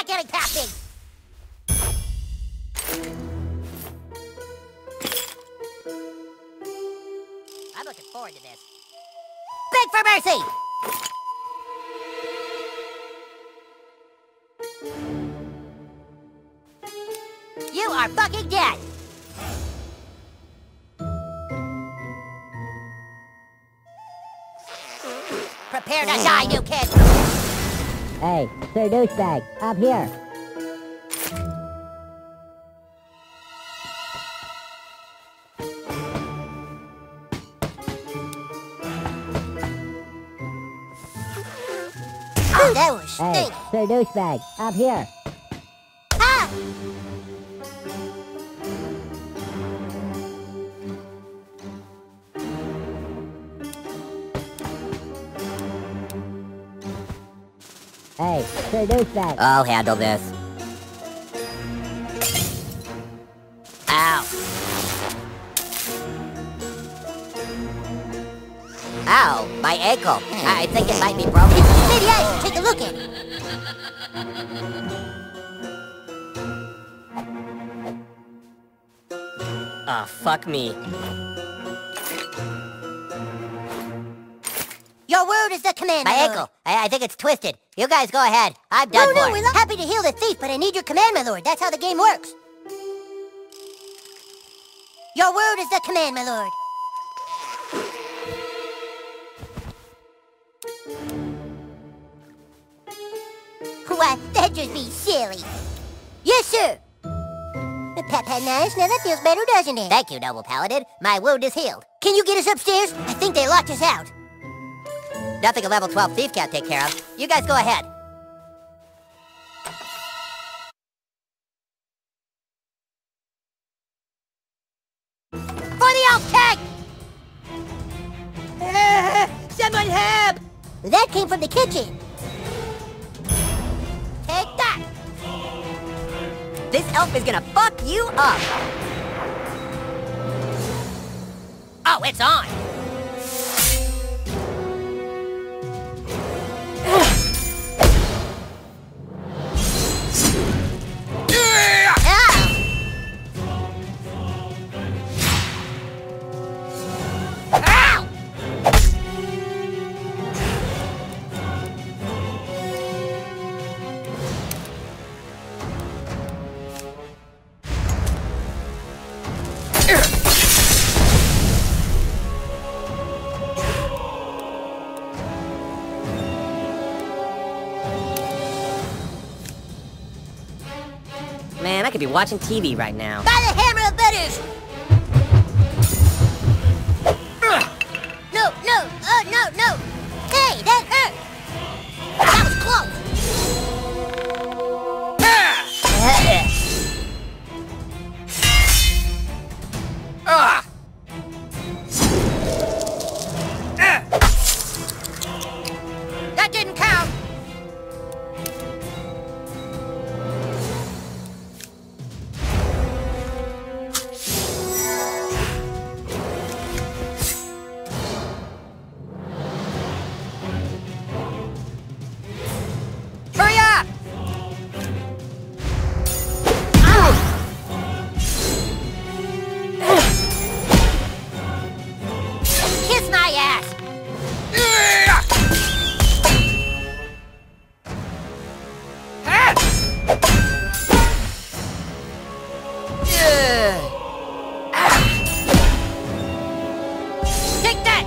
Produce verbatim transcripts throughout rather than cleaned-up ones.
not getting past me! I'm looking forward to this. Beg for mercy! You are fucking dead! Prepare to die, new kid! Hey, Sir Douchebag, up here. Oh, that was Hey, stink! Sir Douchebag, up here. Ah! Hey, Sir Douchebag. I'll handle this. Ow. Ow, my ankle. I think it might be broken. Maybe I should take a look at it. Oh, fuck me. Your word is the command, My my lord. ankle. I, I think it's twisted. You guys go ahead. I'm done No, no, for. we're not happy to heal the thief, but I need your command, my lord. That's how the game works. Your word is the command, my lord. Why, that'd just be silly. Yes, sir. Pat, pat, nice. Now that feels better, doesn't it? Thank you, noble paladin. My wound is healed. Can you get us upstairs? I think they locked us out. Nothing a level twelve thief can't take care of. You guys go ahead. For the elf tank! Someone help! That came from the kitchen. Take that! This elf is gonna fuck you up. Oh, it's on. Man, I could be watching T V right now. By the hammer of Butters! No, no, oh, no, no! Hey, that hurt! That was close! Ah! That didn't count! Hurry up! Kiss my ass! Take that!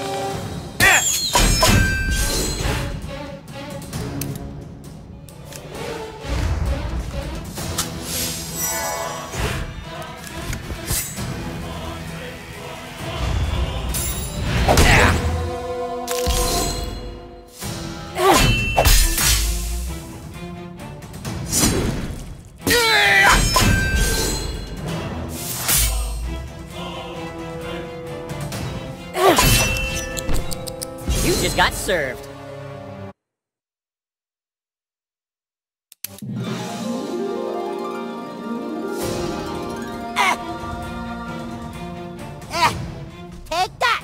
You just got served. Ah! Ah! Take that!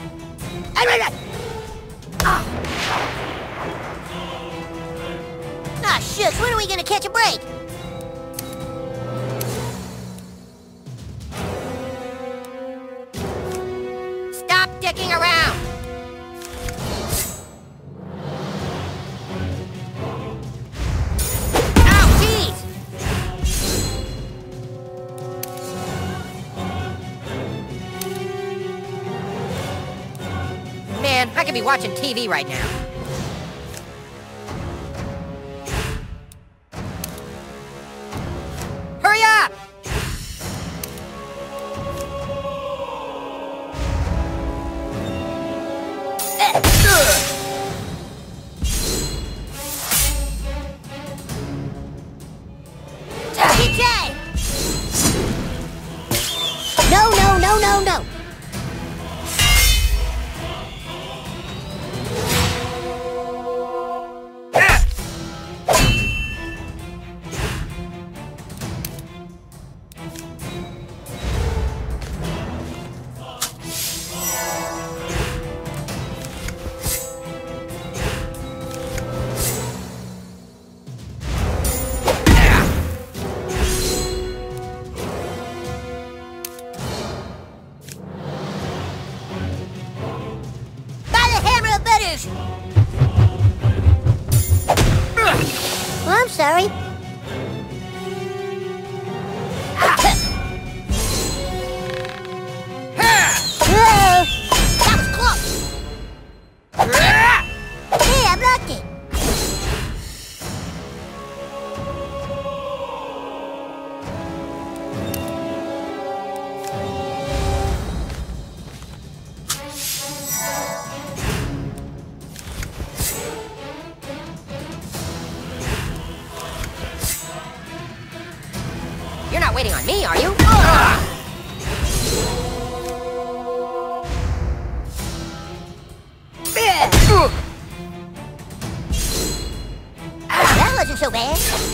Ah! Ah, shucks, what do we gonna catch a break? Stop dicking around! Ow, jeez! Man, I could be watching T V right now. Hurry up! Keep trying! No, no, no, no, no! Well, I'm sorry. Whoa! That was close! Hey, I blocked it! You're not waiting on me, are you? Ugh. That wasn't so bad.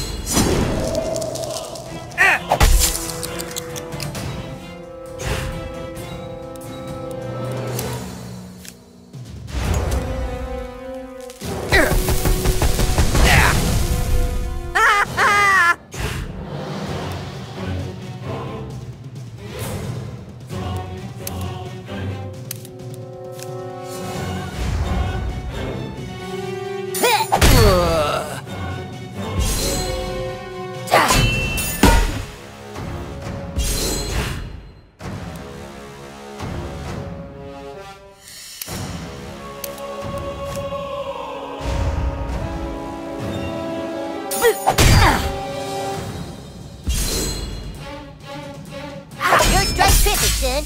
Your strike tripping, son.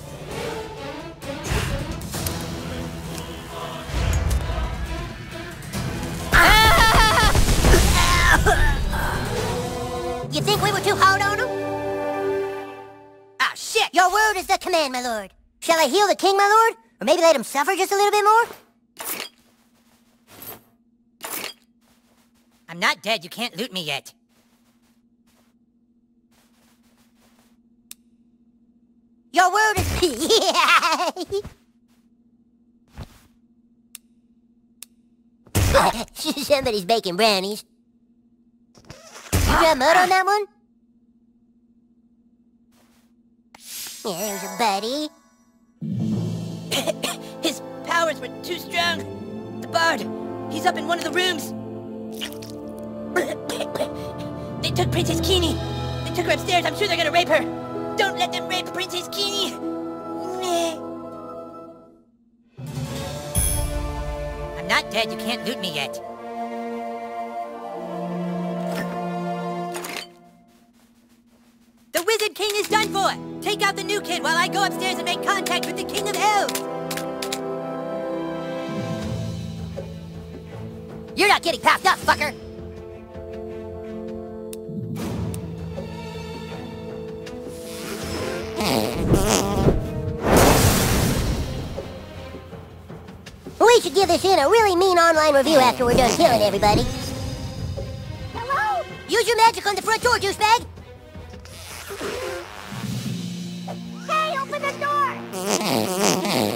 You think we were too hard on him? Ah, shit! Your word is the command, my lord. Shall I heal the king, my lord? Or maybe let him suffer just a little bit more? I'm not dead. You can't loot me yet. Your word is... Somebody's baking brownies. You got mud on that one? Yeah, there's a buddy. His powers were too strong. The bard, he's up in one of the rooms. They took Princess Keene. They took her upstairs. I'm sure they're gonna rape her. Don't let them rape Princess Keene. I'm not dead. You can't loot me yet. The Wizard King is done for. Take out the new kid while I go upstairs and make contact with the King of Elves. You're not getting past us, fucker! We should give this in a really mean online review after we're done killing everybody. Hello? Use your magic on the front door, douchebag! Hey, open the door!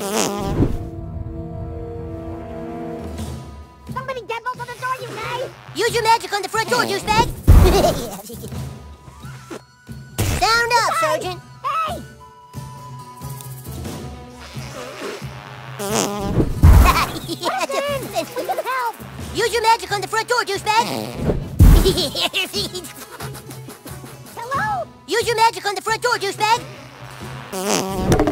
Somebody deadbolt on the door, you guys! Use your magic on the front door, douchebag. Sound up, Sergeant. Hey! We can help. Use your magic on the front door, douchebag. Hello? Use your magic on the front door, douchebag.